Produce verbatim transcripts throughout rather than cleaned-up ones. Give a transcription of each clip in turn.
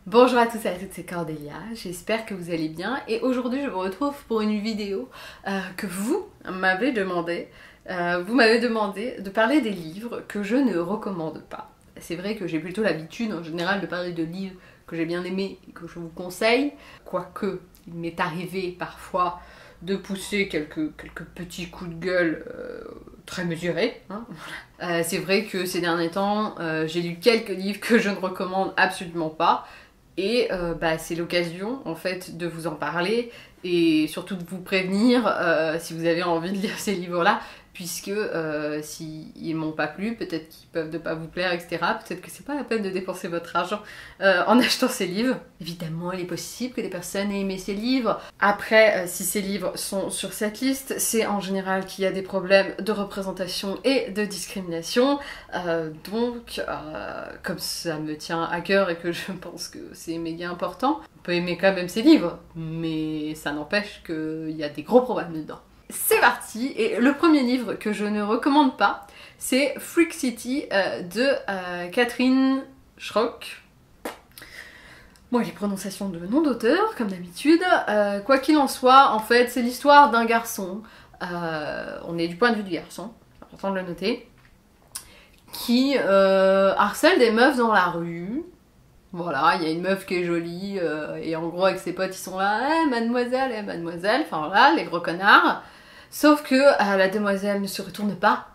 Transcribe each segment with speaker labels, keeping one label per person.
Speaker 1: Bonjour à tous et à toutes, c'est Cordélia, j'espère que vous allez bien et aujourd'hui je vous retrouve pour une vidéo euh, que vous m'avez demandé. Euh, vous m'avez demandé de parler des livres que je ne recommande pas. C'est vrai que j'ai plutôt l'habitude en général de parler de livres que j'ai bien aimés et que je vous conseille, quoique il m'est arrivé parfois de pousser quelques, quelques petits coups de gueule euh, très mesurés. Hein. Euh, c'est vrai que ces derniers temps, euh, j'ai lu quelques livres que je ne recommande absolument pas. Et euh, bah, c'est l'occasion en fait de vous en parler et surtout de vous prévenir euh, si vous avez envie de lire ces livres-là, puisque euh, s'ils m'ont pas plu, peut-être qu'ils peuvent ne pas vous plaire, et cetera. Peut-être que c'est pas la peine de dépenser votre argent euh, en achetant ces livres. Évidemment, il est possible que des personnes aient aimé ces livres. Après, euh, si ces livres sont sur cette liste, c'est en général qu'il y a des problèmes de représentation et de discrimination. Euh, donc, euh, comme ça me tient à cœur et que je pense que c'est méga important, on peut aimer quand même ces livres, mais ça n'empêche qu'il y a des gros problèmes dedans. C'est parti, et le premier livre que je ne recommande pas, c'est Freak City euh, de euh, Catherine Schrock. Bon, les prononciations de nom d'auteur, comme d'habitude. Euh, quoi qu'il en soit, en fait, c'est l'histoire d'un garçon, euh, on est du point de vue du garçon, c'est important de le noter, qui euh, harcèle des meufs dans la rue. Voilà, il y a une meuf qui est jolie, euh, et en gros avec ses potes ils sont là, eh, mademoiselle, eh, mademoiselle, enfin voilà, les gros connards. Sauf que euh, la demoiselle ne se retourne pas,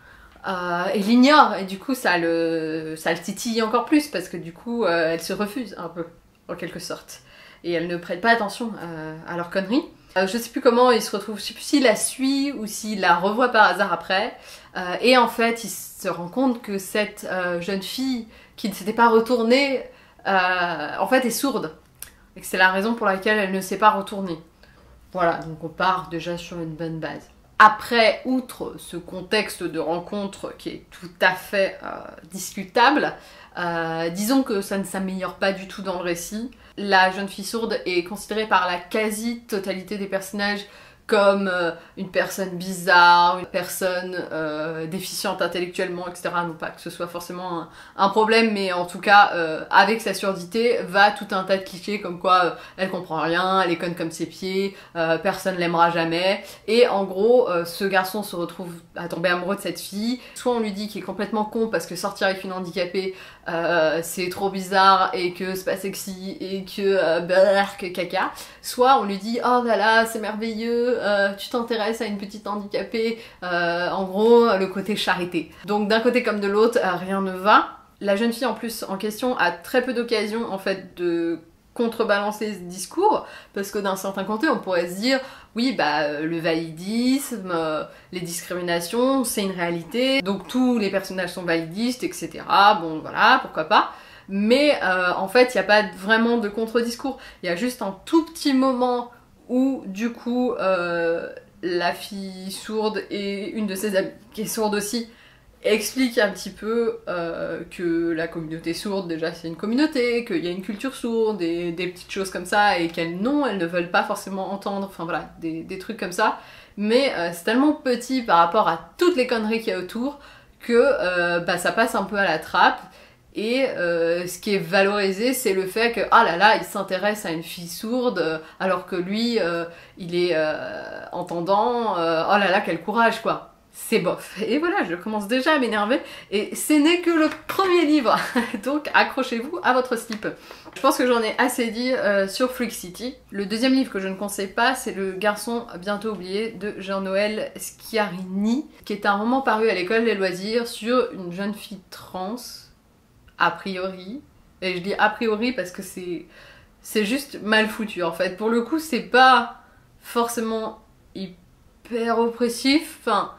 Speaker 1: euh, et l'ignore, et du coup ça le, ça le titille encore plus, parce que du coup euh, elle se refuse un peu, en quelque sorte. Et elle ne prête pas attention euh, à leurs conneries. Euh, je sais plus comment il se retrouve, je sais plus s'il la suit ou s'il la revoit par hasard après. Euh, et en fait il se rend compte que cette euh, jeune fille qui ne s'était pas retournée, euh, en fait est sourde. Et que c'est la raison pour laquelle elle ne s'est pas retournée. Voilà, donc on part déjà sur une bonne base. Après, outre ce contexte de rencontre qui est tout à fait euh, discutable, euh, disons que ça ne s'améliore pas du tout dans le récit. La jeune fille sourde est considérée par la quasi-totalité des personnages comme euh, une personne bizarre, une personne euh, déficiente intellectuellement, et cetera. Non pas que ce soit forcément un, un problème, mais en tout cas, euh, avec sa surdité, va tout un tas de clichés comme quoi euh, elle comprend rien, elle est conne comme ses pieds, euh, personne l'aimera jamais. Et en gros, euh, ce garçon se retrouve à tomber amoureux de cette fille. Soit on lui dit qu'il est complètement con parce que sortir avec une handicapée, euh, c'est trop bizarre et que c'est pas sexy et que euh, brrr, que caca. Soit on lui dit oh là là, c'est merveilleux. Euh, tu t'intéresses à une petite handicapée, euh, en gros le côté charité. Donc d'un côté comme de l'autre, euh, rien ne va. La jeune fille en plus en question a très peu d'occasions en fait de contrebalancer ce discours, parce que d'un certain côté on pourrait se dire oui bah euh, le validisme, euh, les discriminations c'est une réalité, donc tous les personnages sont validistes, et cetera. Bon voilà, pourquoi pas. Mais euh, en fait il n'y a pas vraiment de contre-discours, il y a juste un tout petit moment où du coup euh, la fille sourde et une de ses amies qui est sourde aussi explique un petit peu euh, que la communauté sourde déjà c'est une communauté, qu'il y a une culture sourde et des petites choses comme ça, et qu'elles non, elles ne veulent pas forcément entendre, enfin voilà, des, des trucs comme ça. Mais euh, c'est tellement petit par rapport à toutes les conneries qu'il y a autour que euh, bah, ça passe un peu à la trappe. Et euh, ce qui est valorisé, c'est le fait que, ah là là, il s'intéresse à une fille sourde, euh, alors que lui, euh, il est euh, entendant, euh, oh là là, quel courage, quoi. C'est bof. Et voilà, je commence déjà à m'énerver, et ce n'est que le premier livre, donc accrochez-vous à votre slip. Je pense que j'en ai assez dit euh, sur Freak City. Le deuxième livre que je ne conseille pas, c'est Le garçon bientôt oublié de Jean-Noël Schiarini, qui est un roman paru à l'école des loisirs sur une jeune fille trans, a priori, et je dis a priori parce que c'est c'est juste mal foutu en fait. Pour le coup, c'est pas forcément hyper oppressif, enfin,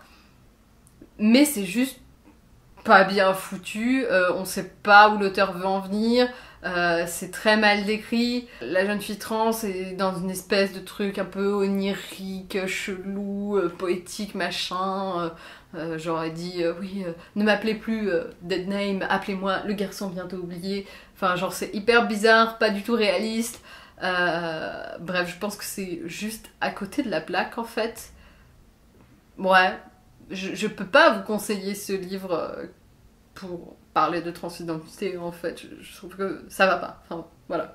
Speaker 1: mais c'est juste pas bien foutu, euh, on sait pas où l'auteur veut en venir, euh, c'est très mal décrit. La jeune fille trans est dans une espèce de truc un peu onirique, chelou, euh, poétique, machin. Euh, euh, J'aurais dit, euh, oui, euh, ne m'appelez plus euh, Dead Name, appelez-moi le garçon bientôt oublié. Enfin, genre, c'est hyper bizarre, pas du tout réaliste. Euh, bref, je pense que c'est juste à côté de la plaque, en fait. Ouais, je, je peux pas vous conseiller ce livre euh, pour parler de transidentité, en fait. Je, je trouve que ça va pas. Enfin, voilà.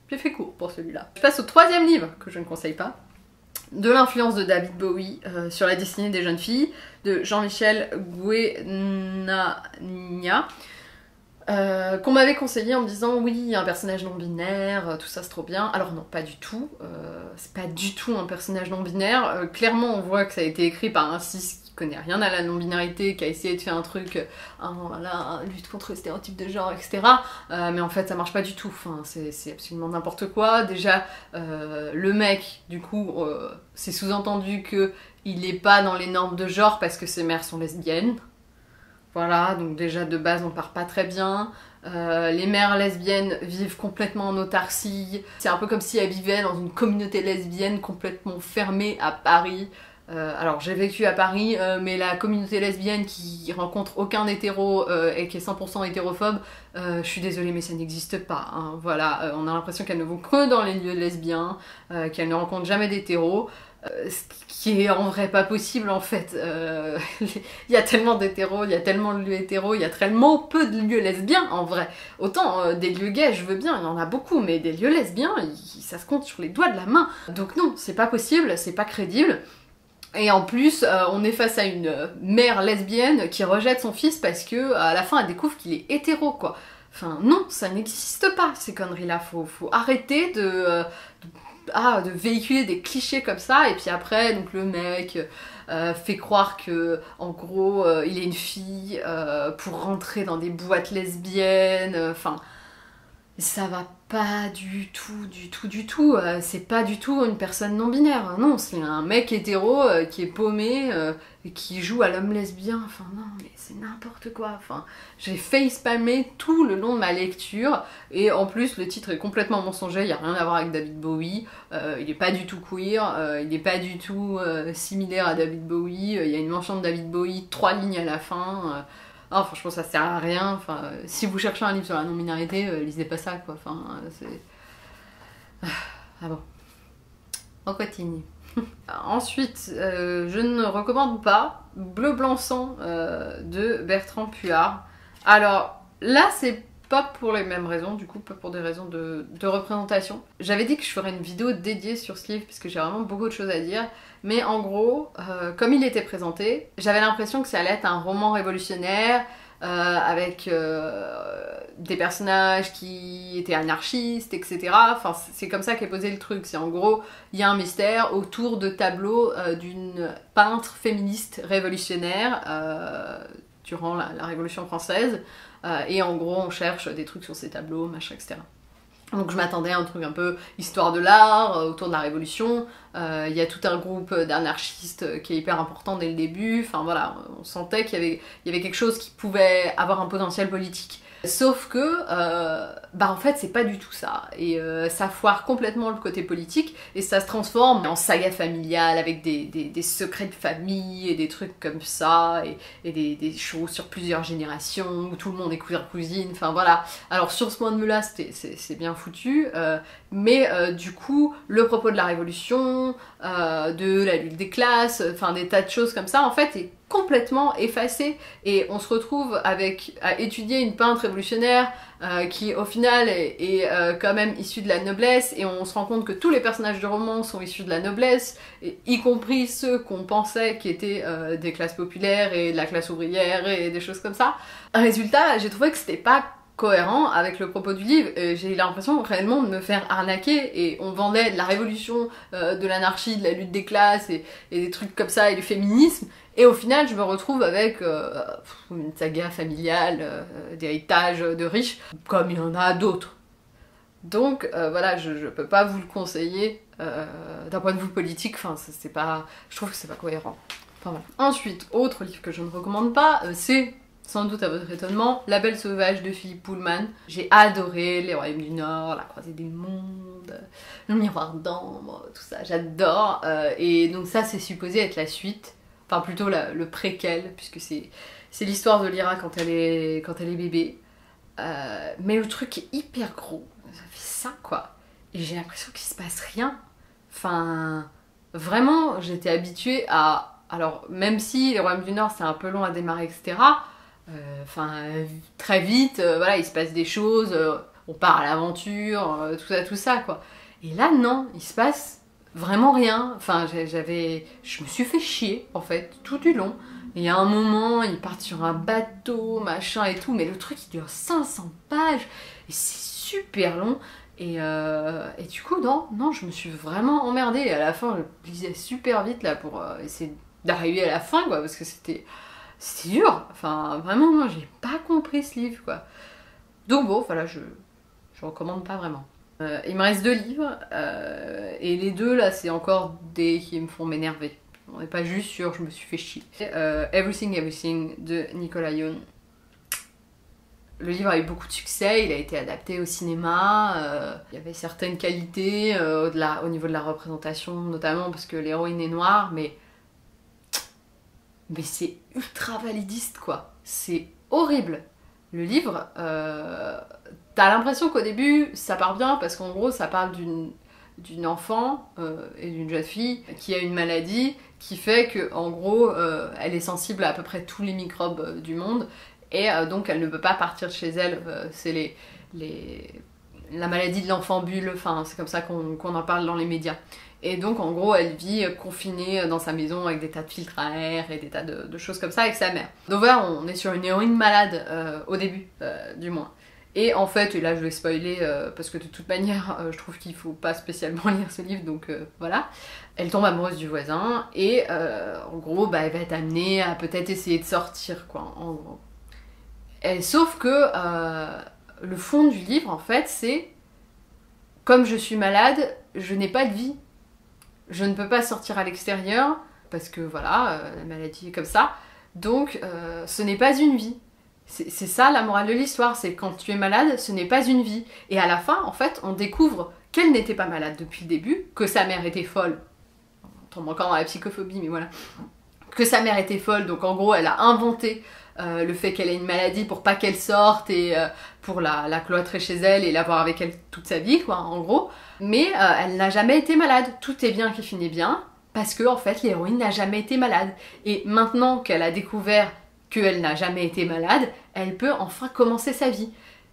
Speaker 1: j'ai fait court pour celui-là. Je passe au troisième livre, que je ne conseille pas, de l'influence de David Bowie euh, sur la destinée des jeunes filles, de Jean-Michel Guénania, euh, qu'on m'avait conseillé en me disant oui, un personnage non binaire, tout ça c'est trop bien. Alors non, pas du tout, euh, c'est pas du tout un personnage non binaire. Euh, clairement on voit que ça a été écrit par un cis qui connaît rien à la non-binarité, qui a essayé de faire un truc, hein, voilà, lutte contre les stéréotypes de genre, et cetera. Euh, mais en fait ça marche pas du tout, enfin, c'est absolument n'importe quoi. Déjà, euh, le mec, du coup, euh, c'est sous-entendu que il est pas dans les normes de genre parce que ses mères sont lesbiennes. Voilà, donc déjà de base on part pas très bien. Euh, les mères lesbiennes vivent complètement en autarcie. C'est un peu comme si elles vivaient dans une communauté lesbienne complètement fermée à Paris. Euh, alors j'ai vécu à Paris, euh, mais la communauté lesbienne qui rencontre aucun hétéro euh, et qui est cent pour cent hétérophobe, euh, je suis désolée mais ça n'existe pas. Hein. Voilà, euh, on a l'impression qu'elles ne vont que dans les lieux lesbiens, euh, qu'elles ne rencontrent jamais d'hétéros. Euh, ce qui est en vrai pas possible en fait. Euh, il y a tellement d'hétéros, il y a tellement de lieux hétéros, il y a tellement peu de lieux lesbiens en vrai. Autant euh, des lieux gays, je veux bien, il y en a beaucoup, mais des lieux lesbiens, il, ça se compte sur les doigts de la main. Donc non, c'est pas possible, c'est pas crédible. Et en plus, euh, on est face à une mère lesbienne qui rejette son fils parce que à la fin elle découvre qu'il est hétéro quoi. Enfin non, ça n'existe pas ces conneries-là, faut, faut arrêter de... Euh, de Ah, de véhiculer des clichés comme ça, et puis après, donc le mec euh, fait croire que, en gros, euh, il est une fille euh, pour rentrer dans des boîtes lesbiennes, enfin, euh, ça va pas du tout, du tout, du tout, euh, c'est pas du tout une personne non binaire, non, c'est un mec hétéro euh, qui est paumé, euh, et qui joue à l'homme lesbien, enfin non, mais c'est n'importe quoi, enfin, j'ai facepalmé tout le long de ma lecture, et en plus le titre est complètement mensonger, il n'y a rien à voir avec David Bowie, euh, il est pas du tout queer, euh, il est pas du tout euh, similaire à David Bowie, euh, il y a une mention de David Bowie, trois lignes à la fin, euh, oh, franchement ça sert à rien, enfin, euh, si vous cherchez un livre sur la non-binarité, euh, lisez pas ça quoi, enfin, euh, c'est... Ah bon, on continue. Ensuite, euh, je ne recommande pas Bleu Blanc Sang euh, de Bertrand Puard. Alors là, c'est pas pour les mêmes raisons, du coup, pas pour des raisons de, de représentation. J'avais dit que je ferais une vidéo dédiée sur ce livre, parce que j'ai vraiment beaucoup de choses à dire. Mais en gros, euh, comme il était présenté, j'avais l'impression que ça allait être un roman révolutionnaire, Euh, avec euh, des personnages qui étaient anarchistes, et cetera. Enfin, c'est comme ça qu'est posé le truc. C'est en gros, il y a un mystère autour de tableaux euh, d'une peintre féministe révolutionnaire euh, durant la, la Révolution française. Euh, et en gros, on cherche des trucs sur ces tableaux, machin, et cetera. Donc je m'attendais à un truc un peu histoire de l'art, euh, autour de la Révolution. Il euh, y a tout un groupe d'anarchistes qui est hyper important dès le début. Enfin voilà, on sentait qu'il y avait, il y avait quelque chose qui pouvait avoir un potentiel politique. Sauf que, euh, bah en fait c'est pas du tout ça, et euh, ça foire complètement le côté politique, et ça se transforme en saga familiale avec des, des, des secrets de famille, et des trucs comme ça, et, et des, des choses sur plusieurs générations, où tout le monde est cousin-cousine, enfin voilà. Alors sur ce point de vue-là, c'est bien foutu, euh, mais euh, du coup, le propos de la Révolution, euh, de la lutte des classes, enfin des tas de choses comme ça, en fait, est complètement effacé, et on se retrouve avec à étudier une peintre révolutionnaire euh, qui au final est, est euh, quand même issue de la noblesse, et on se rend compte que tous les personnages du roman sont issus de la noblesse, et, y compris ceux qu'on pensait qui étaient euh, des classes populaires et de la classe ouvrière et des choses comme ça. Résultat, j'ai trouvé que c'était pas cohérent avec le propos du livre. J'ai l'impression réellement de me faire arnaquer, et on vendait de la révolution, euh, de l'anarchie, de la lutte des classes et, et des trucs comme ça, et du féminisme, et au final je me retrouve avec euh, une saga familiale, euh, d'héritage de riches, comme il y en a d'autres. Donc euh, voilà, je, je peux pas vous le conseiller euh, d'un point de vue politique, enfin c'est pas, je trouve que c'est pas cohérent. Enfin, voilà. Ensuite, autre livre que je ne recommande pas, euh, c'est sans doute à votre étonnement, La Belle Sauvage de Philippe Pullman. J'ai adoré Les Royaumes du Nord, La Croisée des Mondes, Le Miroir d'Ambre, tout ça, j'adore. Euh, et donc ça, c'est supposé être la suite, enfin plutôt la, le préquel, puisque c'est l'histoire de Lyra quand elle est, quand elle est bébé. Euh, mais le truc est hyper gros, ça fait ça quoi. Et j'ai l'impression qu'il se passe rien. Enfin, vraiment, j'étais habituée à... Alors, même si Les Royaumes du Nord, c'est un peu long à démarrer, et cetera, enfin, euh, très vite, euh, voilà, il se passe des choses, euh, on part à l'aventure, euh, tout ça, tout ça, quoi. Et là, non, il se passe vraiment rien. Enfin, j'avais... Je me suis fait chier, en fait, tout du long. Et il y a un moment, ils partent sur un bateau, machin et tout, mais le truc, il dure cinq cents pages, et c'est super long. Et, euh, et du coup, non, non, je me suis vraiment emmerdée. Et à la fin, je lisais super vite, là, pour euh, essayer d'arriver à la fin, quoi, parce que c'était... C'était dur. Enfin, vraiment, moi, j'ai pas compris ce livre, quoi. Donc bon, voilà, je... Je recommande pas vraiment. Euh, il me reste deux livres, euh, et les deux là c'est encore des qui me font m'énerver. On n'est pas juste sur je me suis fait chier. Euh, Everything Everything de Nicolas Yoon. Le livre a eu beaucoup de succès, il a été adapté au cinéma, euh, il y avait certaines qualités euh, de la, au niveau de la représentation, notamment parce que l'héroïne est noire, mais, mais c'est ultra validiste quoi. C'est horrible. Le livre, euh, t'as l'impression qu'au début ça part bien parce qu'en gros ça parle d'une d'une enfant euh, et d'une jeune fille qui a une maladie qui fait que en gros euh, elle est sensible à à peu près tous les microbes euh, du monde et euh, donc elle ne peut pas partir de chez elle. Euh, c'est les, les la maladie de l'enfant bulle, enfin c'est comme ça qu'on qu'on en parle dans les médias. Et donc en gros elle vit confinée dans sa maison avec des tas de filtres à air et des tas de, de choses comme ça avec sa mère. Donc voilà, on est sur une héroïne malade euh, au début euh, du moins. Et en fait, et là je vais spoiler euh, parce que de toute manière euh, je trouve qu'il faut pas spécialement lire ce livre donc euh, voilà. Elle tombe amoureuse du voisin et euh, en gros bah, elle va être amenée à peut-être essayer de sortir quoi en gros. Et, sauf que euh, le fond du livre en fait c'est comme je suis malade, je n'ai pas de vie. Je ne peux pas sortir à l'extérieur, parce que voilà, euh, la maladie est comme ça, donc euh, ce n'est pas une vie. C'est ça la morale de l'histoire, c'est quand tu es malade, ce n'est pas une vie. Et à la fin, en fait, on découvre qu'elle n'était pas malade depuis le début, que sa mère était folle. On tombe encore dans la psychophobie, mais voilà. Que sa mère était folle, donc en gros, elle a inventé euh, le fait qu'elle ait une maladie pour pas qu'elle sorte et euh, pour la, la cloîtrer chez elle et l'avoir avec elle toute sa vie, quoi, en gros. Mais euh, elle n'a jamais été malade. Tout est bien qui finit bien, parce que en fait l'héroïne n'a jamais été malade. Et maintenant qu'elle a découvert qu'elle n'a jamais été malade, elle peut enfin commencer sa vie.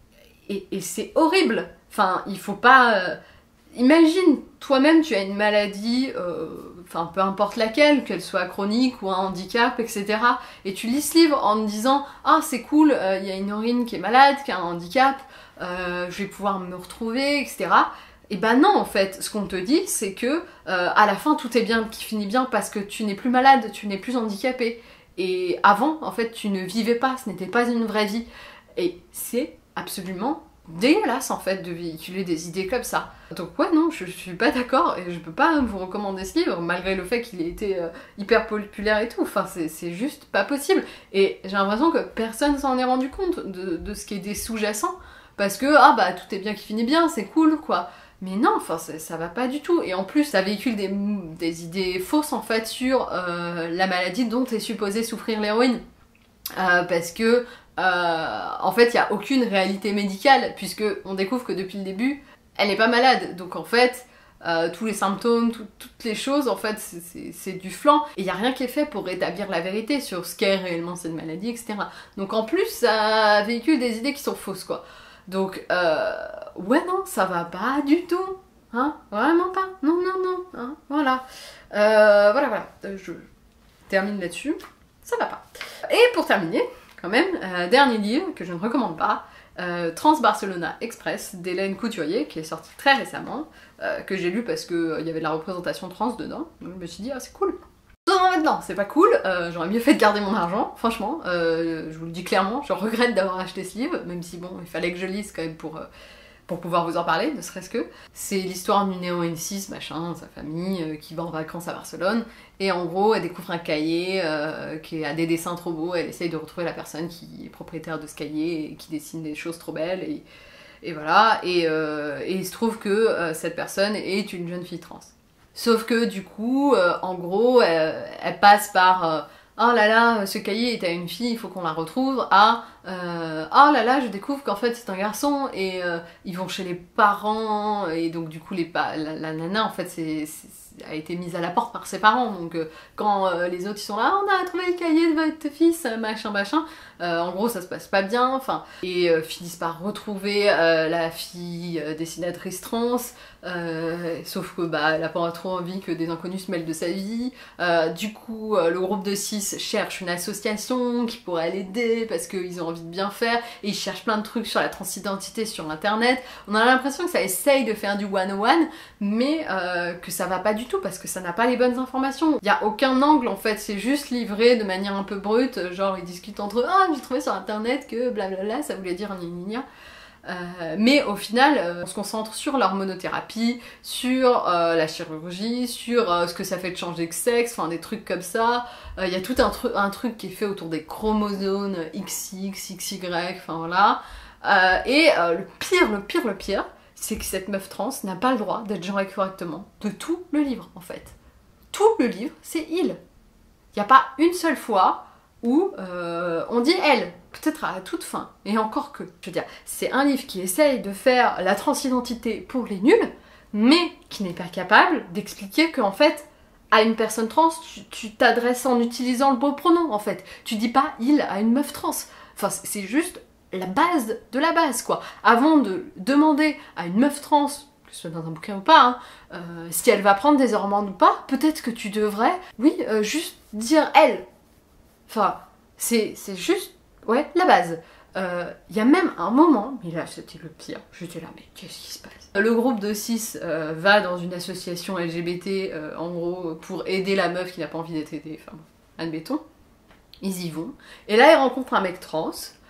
Speaker 1: Et, et c'est horrible. Enfin, il faut pas... Euh... Imagine, toi-même tu as une maladie, euh... enfin peu importe laquelle, qu'elle soit chronique ou un handicap, et cetera. Et tu lis ce livre en te disant « Ah c'est cool, il euh, y a une héroïne qui est malade, qui a un handicap, euh, je vais pouvoir me retrouver, et cetera » Et ben non en fait, ce qu'on te dit c'est que euh, à la fin tout est bien, qui finit bien parce que tu n'es plus malade, tu n'es plus handicapé. Et avant en fait tu ne vivais pas, ce n'était pas une vraie vie. Et c'est absolument dégueulasse en fait de véhiculer des idées comme ça. Donc ouais non, je, je suis pas d'accord et je peux pas vous recommander ce livre malgré le fait qu'il ait été euh, hyper populaire et tout. Enfin c'est juste pas possible. Et j'ai l'impression que personne s'en est rendu compte de, de ce qui est des sous-jacents parce que ah bah tout est bien qui finit bien, c'est cool quoi. Mais non, enfin ça va pas du tout. Et en plus, ça véhicule des, des idées fausses en fait sur euh, la maladie dont est supposée souffrir l'héroïne. Euh, parce que euh, en fait, il n'y a aucune réalité médicale puisque on découvre que depuis le début, elle n'est pas malade. Donc en fait, euh, tous les symptômes, tout, toutes les choses, en fait, c'est du flan. Et il n'y a rien qui est fait pour rétablir la vérité sur ce qu'est réellement cette maladie, et cetera. Donc en plus, ça véhicule des idées qui sont fausses, quoi. Donc, euh, ouais, non, ça va pas du tout, hein, vraiment pas, non, non, non, hein, voilà. Euh, voilà, voilà, je termine là-dessus, ça va pas. Et pour terminer, quand même, euh, dernier livre que je ne recommande pas, euh, Trans-Barcelona Express d'Hélène Couturier, qui est sorti très récemment, euh, que j'ai lu parce qu'il euh, y avait de la représentation trans dedans, donc je me suis dit, ah, c'est cool. Non, c'est pas cool, euh, j'aurais mieux fait de garder mon argent, franchement, euh, je vous le dis clairement, je regrette d'avoir acheté ce livre, même si bon, il fallait que je lise quand même pour, euh, pour pouvoir vous en parler, ne serait-ce que. C'est l'histoire d'une néo-N six, machin, sa famille, euh, qui va en vacances à Barcelone, et en gros, elle découvre un cahier euh, qui a des dessins trop beaux, elle essaye de retrouver la personne qui est propriétaire de ce cahier, et qui dessine des choses trop belles, et, et voilà, et, euh, et il se trouve que euh, cette personne est une jeune fille trans. Sauf que du coup, euh, en gros, elle, elle passe par euh, oh là là, ce cahier est à une fille, il faut qu'on la retrouve, à euh, oh là là, je découvre qu'en fait c'est un garçon, et euh, ils vont chez les parents, et donc du coup les pa la, la nana en fait c'est a été mise à la porte par ses parents, donc euh, quand euh, les autres ils sont là, on a trouvé le cahier de votre fils, machin machin, euh, en gros ça se passe pas bien, enfin, et euh, finissent par retrouver euh, la fille euh, dessinatrice trans, euh, sauf que bah elle a pas trop envie que des inconnus se mêlent de sa vie, euh, du coup euh, le groupe de six cherche une association qui pourrait l'aider parce qu'ils ont envie de bien faire, et ils cherchent plein de trucs sur la transidentité sur internet. On a l'impression que ça essaye de faire du one-on-one, mais euh, que ça va pas du tout parce que ça n'a pas les bonnes informations. Il y a aucun angle en fait, c'est juste livré de manière un peu brute, genre ils discutent entre eux, ah j'ai trouvé sur internet que blablabla, ça voulait dire gna gna gna. Euh, mais au final, euh, on se concentre sur l'hormonothérapie, sur euh, la chirurgie, sur euh, ce que ça fait de changer de sexe, enfin des trucs comme ça. Il euh, y a tout un, tru un truc qui est fait autour des chromosomes X X, X Y, enfin voilà. Euh, et euh, le pire, le pire, le pire, c'est que cette meuf trans n'a pas le droit d'être genrée correctement de tout le livre en fait. Tout le livre, c'est il. Il n'y a pas une seule fois où euh, on dit elle, peut-être à la toute fin, et encore que. Je veux dire, c'est un livre qui essaye de faire la transidentité pour les nuls, mais qui n'est pas capable d'expliquer qu'en fait, à une personne trans, tu t'adresses en utilisant le beau pronom, en fait. Tu dis pas il à une meuf trans. Enfin, c'est juste la base de la base, quoi. Avant de demander à une meuf trans, que ce soit dans un bouquin ou pas, hein, euh, si elle va prendre des hormones ou pas, peut-être que tu devrais, oui, euh, juste dire elle. Enfin, c'est juste, ouais, la base. Il euh, y a même un moment, mais là c'était le pire, j'étais là, mais qu'est-ce qui se passe? Le groupe de six euh, va dans une association L G B T, euh, en gros, pour aider la meuf qui n'a pas envie d'être aidée, enfin, admettons. Ils y vont. Et là, ils rencontrent un mec trans,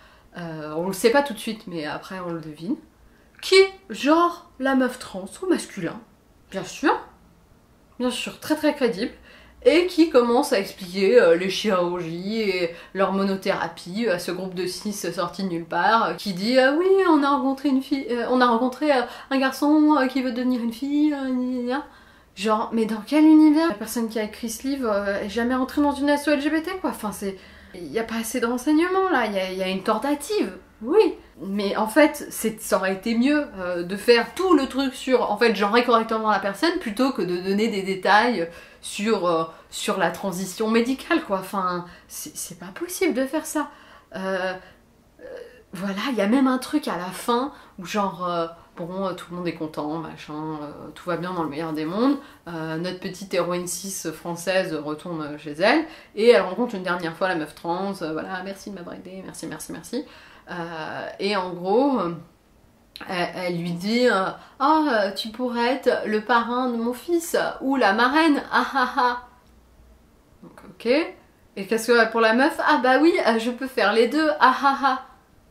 Speaker 1: euh, on le sait pas tout de suite, mais après on le devine, qui est genre la meuf trans au masculin, bien sûr, bien sûr, très très crédible, et qui commence à expliquer euh, les chirurgies et l'hormonothérapie à ce groupe de six sorti de nulle part, euh, qui dit euh, oui, on a rencontré une fille, euh, on a rencontré euh, un garçon euh, qui veut devenir une fille, euh, gna gna gna. Genre, mais dans quel univers? La personne qui a écrit ce livre euh, est jamais entrée dans une asso L G B T, quoi. Enfin, c'est, il y a pas assez de renseignements là, il y, y a une tentative, oui. Mais en fait, ça aurait été mieux euh, de faire tout le truc sur, en fait, genrer correctement la personne plutôt que de donner des détails sur, euh, sur la transition médicale, quoi. Enfin, c'est pas possible de faire ça. Euh, euh, voilà, il y a même un truc à la fin où genre, euh, bon, euh, tout le monde est content, machin, euh, tout va bien dans le meilleur des mondes. Euh, notre petite héroïne cis française retourne chez elle et elle rencontre une dernière fois la meuf trans. Euh, voilà, merci de m'avoir aidé, merci, merci, merci. Euh, et en gros, euh, elle, elle lui dit euh, oh, tu pourrais être le parrain de mon fils ou la marraine, ah ah ah. Donc, ok. Et qu'est-ce que pour la meuf? Ah bah oui, je peux faire les deux, ah ah ah.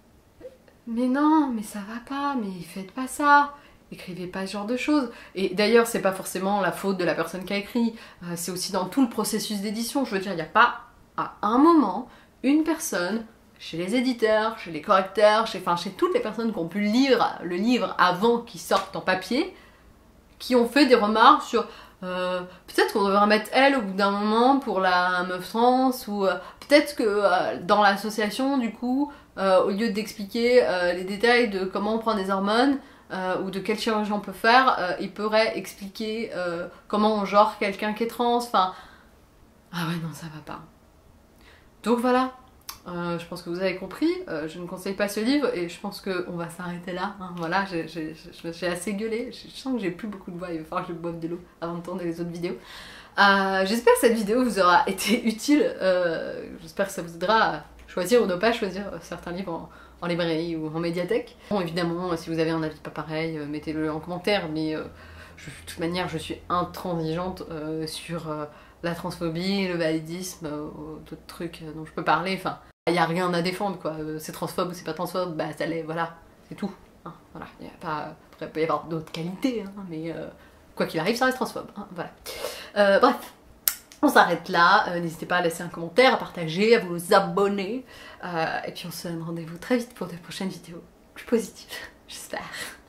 Speaker 1: Mais non, mais ça va pas, mais faites pas ça. Écrivez pas ce genre de choses. Et d'ailleurs, c'est pas forcément la faute de la personne qui a écrit, euh, c'est aussi dans tout le processus d'édition. Je veux dire, il n'y a pas à un moment une personne chez les éditeurs, chez les correcteurs, chez, enfin, chez toutes les personnes qui ont pu lire le livre avant qu'il sorte en papier, qui ont fait des remarques sur euh, peut-être qu'on devrait mettre elle au bout d'un moment pour la meuf trans, ou euh, peut-être que euh, dans l'association, du coup, euh, au lieu d'expliquer euh, les détails de comment on prend des hormones, euh, ou de quelle chirurgie on peut faire, euh, il pourrait expliquer euh, comment on genre quelqu'un qui est trans, enfin... Ah ouais, non, ça va pas. Donc voilà. Euh, je pense que vous avez compris, euh, je ne conseille pas ce livre et je pense qu'on va s'arrêter là, hein. Voilà, j'ai assez gueulé, je sens que j'ai plus beaucoup de voix, il va falloir que je boive de l'eau avant de tourner les autres vidéos. Euh, J'espère que cette vidéo vous aura été utile, euh, j'espère que ça vous aidera à choisir ou ne pas choisir certains livres en, en librairie ou en médiathèque. Bon, évidemment, si vous avez un avis pas pareil, euh, mettez-le en commentaire, mais euh, je, de toute manière, je suis intransigeante euh, sur euh, la transphobie, le validisme, euh, d'autres trucs dont je peux parler, enfin... Il n'y a rien à défendre, quoi. C'est transphobe ou c'est pas transphobe, bah ça l'est, voilà, c'est tout. Hein, voilà. Y a pas... Après, il peut y avoir d'autres qualités, hein, mais euh, quoi qu'il arrive, ça reste transphobe. Hein, voilà. Euh, bref, on s'arrête là. Euh, N'hésitez pas à laisser un commentaire, à partager, à vous abonner. Euh, et puis on se donne rendez-vous très vite pour de prochaines vidéos plus positives, j'espère.